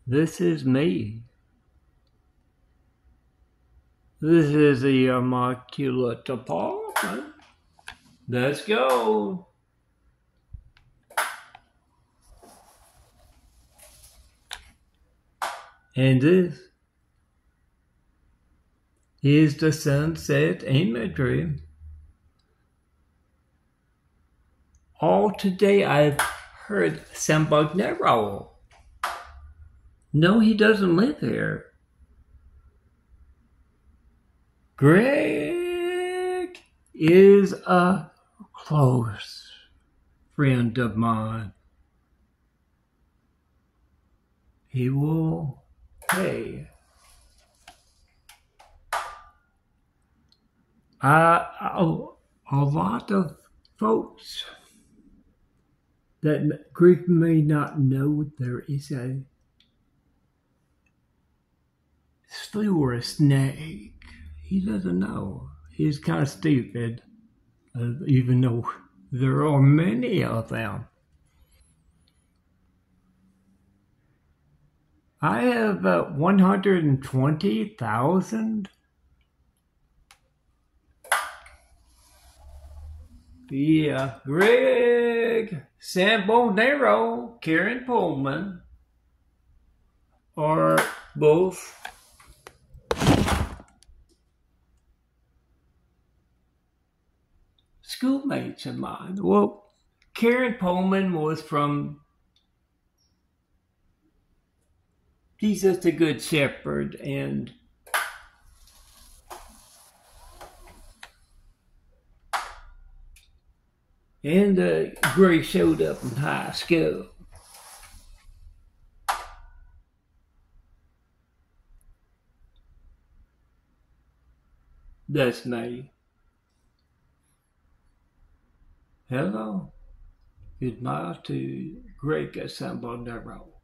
This is me. This is the Immaculate Department. Let's go. And this is the sunset imagery. All today I've heard San Bagnero. No, he doesn't live here. Greg is a close friend of mine. He will pay. A lot of folks that Greg may not know there is a slew or a snake. He doesn't know. He's kind of stupid, even though there are many of them. I have 120,000. Yeah, Greg, San Bagnero, Karen Pullman are both schoolmates of mine. Well, Karen Pullman was from Jesus the Good Shepherd, and Greg showed up in high school. That's me. Hello. Goodbye to Greg at San Bagnero.